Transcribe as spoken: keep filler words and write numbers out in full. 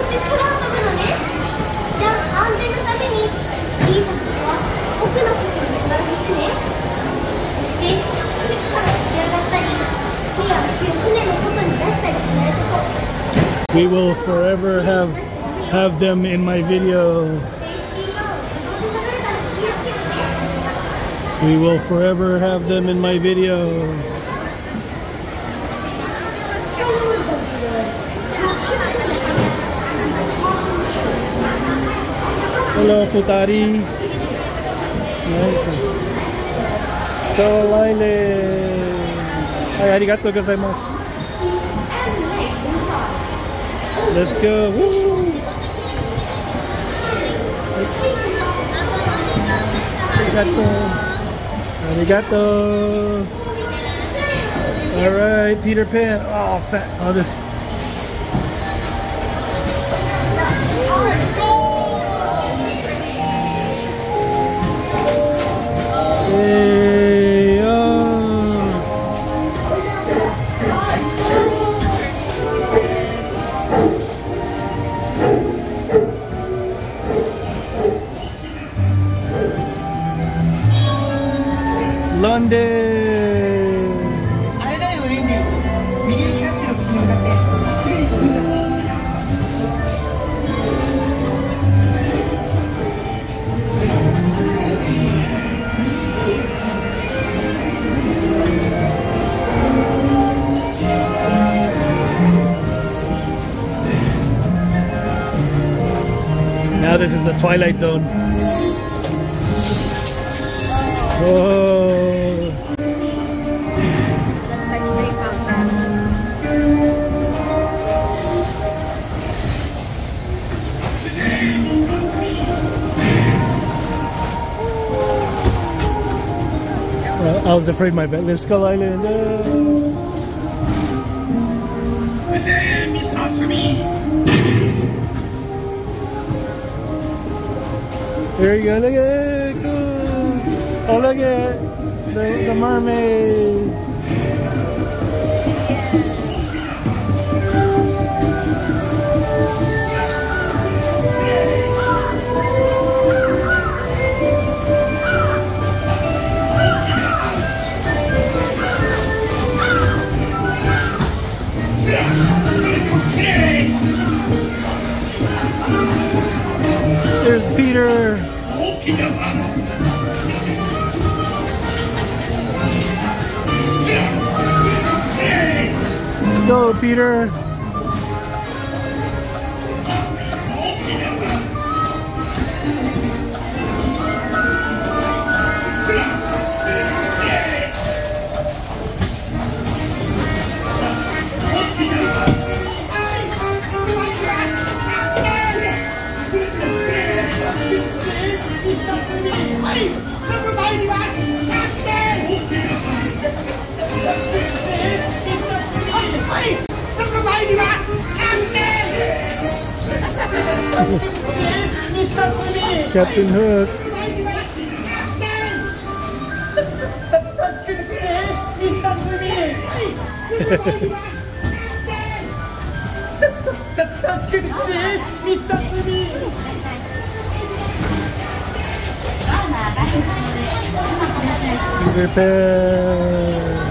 って空を飛ぶのね。じゃあ安全のために小さな子は奥の席に座っていてね。そして席から立ち上がったり手や足を船の外に出したりしないこと。 We will forever have have them in my video. We will forever have them in my video. Hello, Futari. Skull Island. Ay, arigatou gozaimasu. Let's go. Woo. Arigato. Arigato. All right, Peter Pan. Oh, fat. Oh, this. Hey, oh. London. あれだよ、ウィンディ。右に光ってる星に向かって次に飛ぶんだ。 Now this is the Twilight Zone. Whoa. Uh, I was afraid my bed. There's Skull Island. Uh. There you go, look at it, cool. Oh, look at the, the mermaids. There's Peter. Go, Peter. Captain Hook. Peter Pan.